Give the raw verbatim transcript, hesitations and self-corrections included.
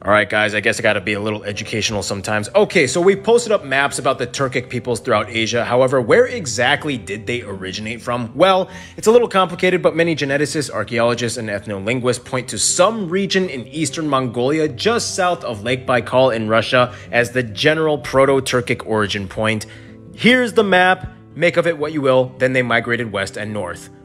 Alright guys, I guess I gotta be a little educational sometimes. Okay, so we posted up maps about the Turkic peoples throughout Asia. However, where exactly did they originate from? Well, it's a little complicated, but many geneticists, archaeologists, and ethnolinguists point to some region in eastern Mongolia just south of Lake Baikal in Russia as the general proto-Turkic origin point. Here's the map, make of it what you will, then they migrated west and north.